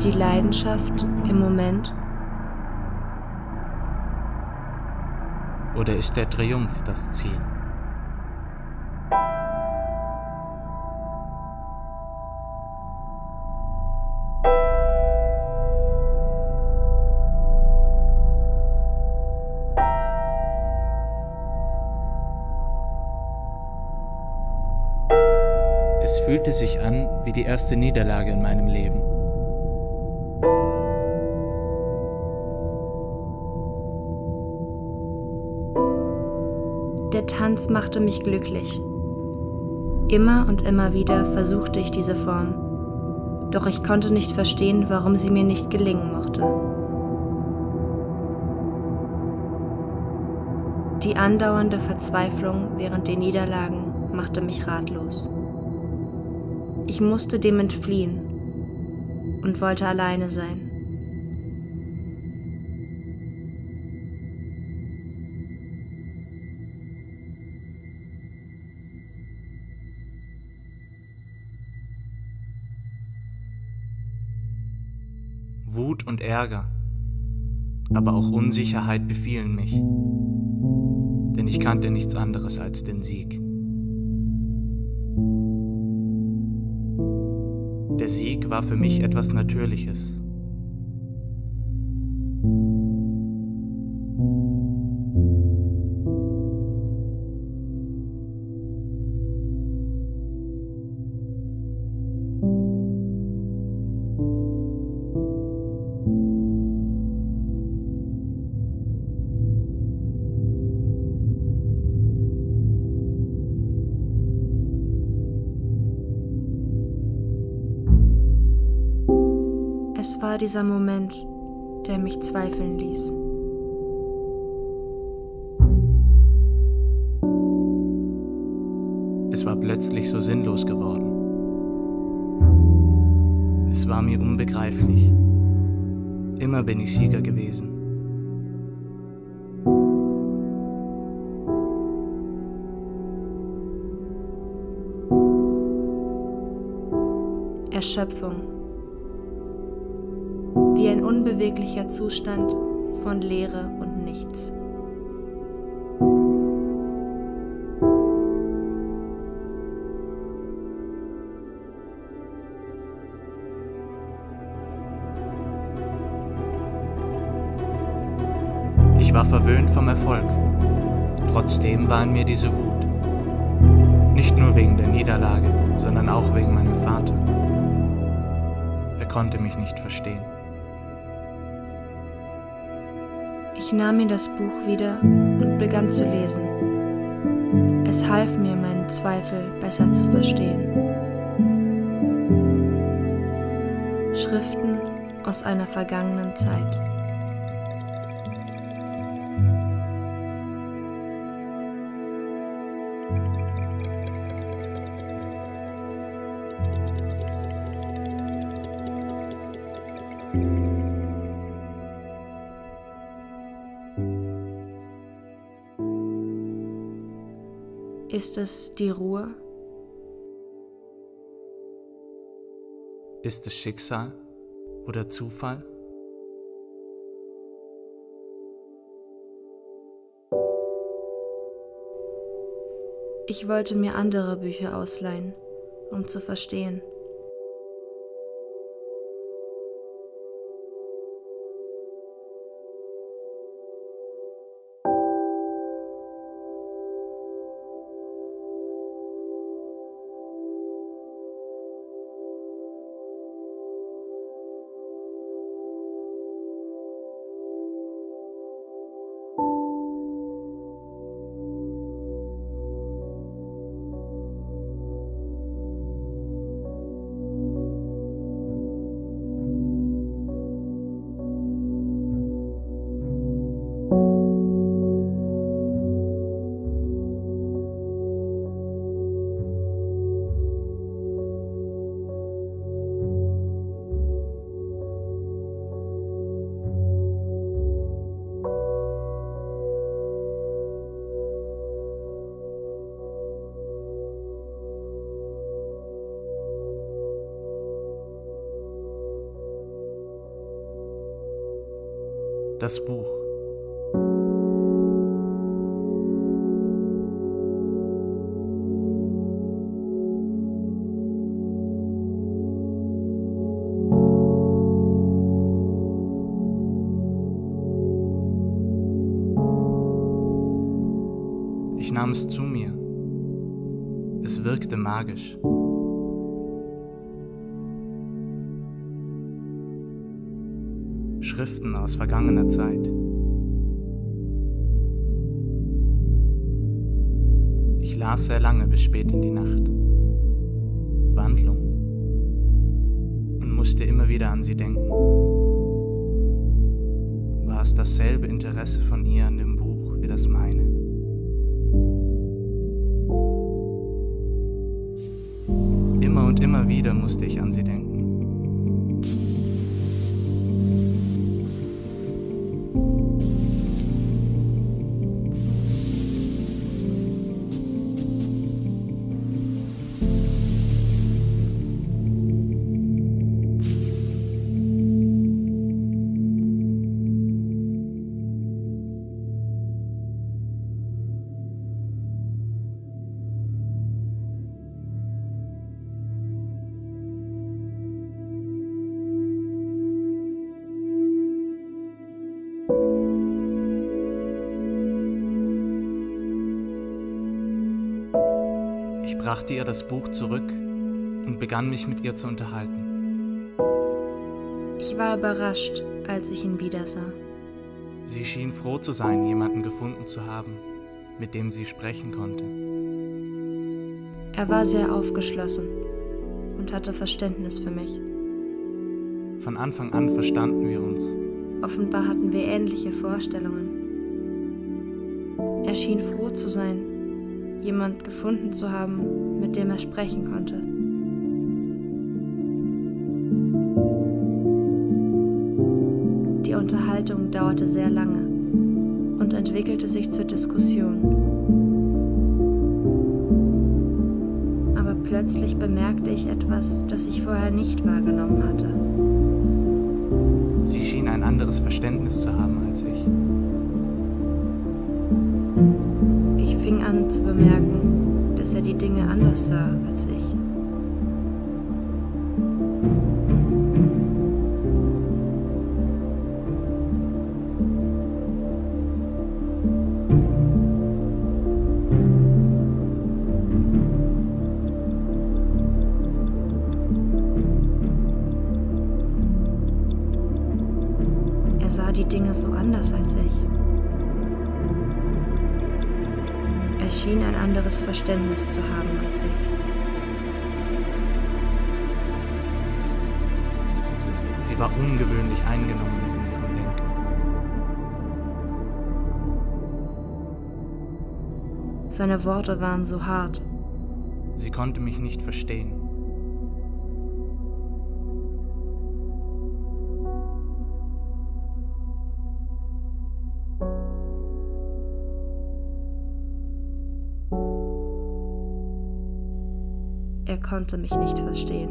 Ist die Leidenschaft im Moment? Oder ist der Triumph das Ziel? Es fühlte sich an wie die erste Niederlage in meinem Leben. Der Tanz machte mich glücklich. Immer und immer wieder versuchte ich diese Form, doch ich konnte nicht verstehen, warum sie mir nicht gelingen mochte. Die andauernde Verzweiflung während den Niederlagen machte mich ratlos. Ich musste dem entfliehen und wollte alleine sein. Wut und Ärger, aber auch Unsicherheit befielen mich, denn ich kannte nichts anderes als den Sieg. Der Sieg war für mich etwas Natürliches. Es war dieser Moment, der mich zweifeln ließ. Es war plötzlich so sinnlos geworden. Es war mir unbegreiflich. Immer bin ich Sieger gewesen. Erschöpfung. Wie ein unbeweglicher Zustand von Leere und Nichts. Ich war verwöhnt vom Erfolg. Trotzdem war in mir diese Wut. Nicht nur wegen der Niederlage, sondern auch wegen meinem Vater. Er konnte mich nicht verstehen. Ich nahm mir das Buch wieder und begann zu lesen. Es half mir, meinen Zweifel besser zu verstehen. Schriften aus einer vergangenen Zeit. Ist es die Ruhe? Ist es Schicksal oder Zufall? Ich wollte mir andere Bücher ausleihen, um zu verstehen. Das Buch. Ich nahm es zu mir. Es wirkte magisch. Schriften aus vergangener Zeit. Ich las sehr lange bis spät in die Nacht. Wandlung. Und musste immer wieder an sie denken. War es dasselbe Interesse von ihr an dem Buch wie das meine? Immer und immer wieder musste ich an sie denken. Ich brachte ihr das Buch zurück und begann mich mit ihr zu unterhalten. Ich war überrascht, als ich ihn wiedersah. Sie schien froh zu sein, jemanden gefunden zu haben, mit dem sie sprechen konnte. Er war sehr aufgeschlossen und hatte Verständnis für mich. Von Anfang an verstanden wir uns. Offenbar hatten wir ähnliche Vorstellungen. Er schien froh zu sein, jemand gefunden zu haben, mit dem er sprechen konnte. Die Unterhaltung dauerte sehr lange und entwickelte sich zur Diskussion. Aber plötzlich bemerkte ich etwas, das ich vorher nicht wahrgenommen hatte. Sie schien ein anderes Verständnis zu haben als ich. Ich fing an zu bemerken, dass er die Dinge anders sah als ich. Er sah die Dinge so anders als ich. Er schien ein anderes Verständnis zu haben als ich. Sie war ungewöhnlich eingenommen in ihrem Denken. Seine Worte waren so hart. Sie konnte mich nicht verstehen. Er konnte mich nicht verstehen.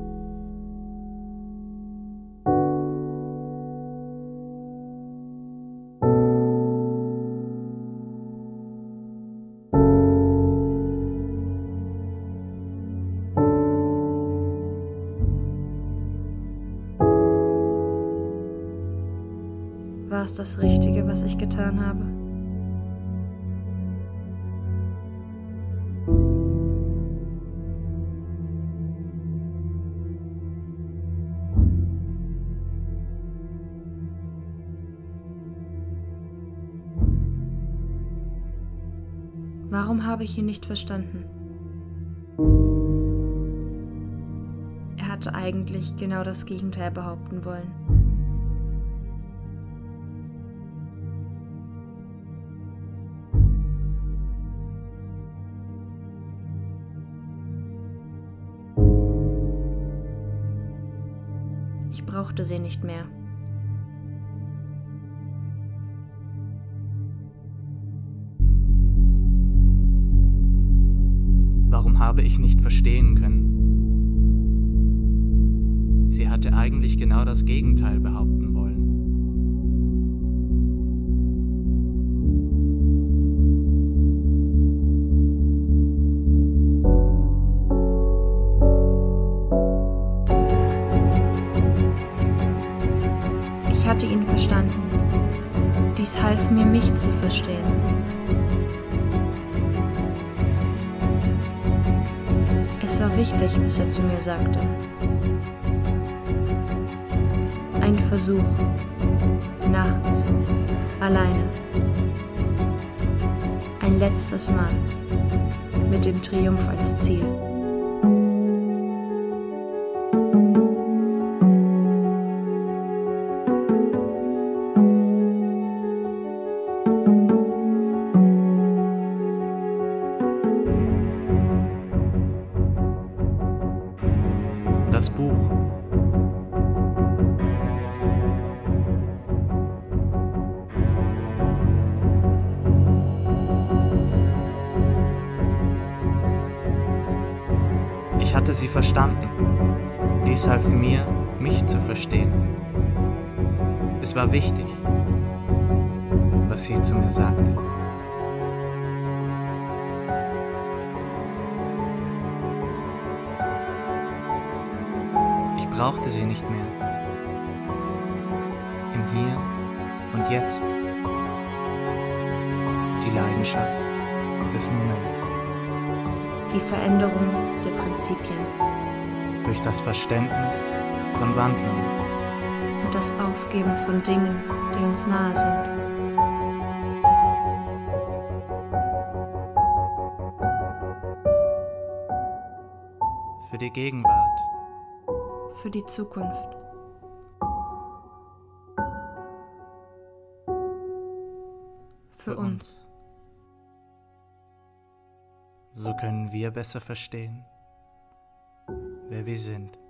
War es das Richtige, was ich getan habe? Warum habe ich ihn nicht verstanden? Er hatte eigentlich genau das Gegenteil behaupten wollen. Ich brauchte sie nicht mehr. Warum habe ich nicht verstehen können? Sie hatte eigentlich genau das Gegenteil behaupten wollen. half mir, mich zu verstehen. Es war wichtig, was er zu mir sagte. Ein Versuch, nachts, alleine. Ein letztes Mal, mit dem Triumph als Ziel. Das Buch. Ich hatte sie verstanden. Dies half mir, mich zu verstehen. Es war wichtig, was sie zu mir sagte. Ich brauchte sie nicht mehr. Im Hier und Jetzt. Die Leidenschaft des Moments. Die Veränderung der Prinzipien. Durch das Verständnis von Wandlung. Und das Aufgeben von Dingen, die uns nahe sind. Für die Gegenwart. Für die Zukunft. Für uns. So können wir besser verstehen, wer wir sind.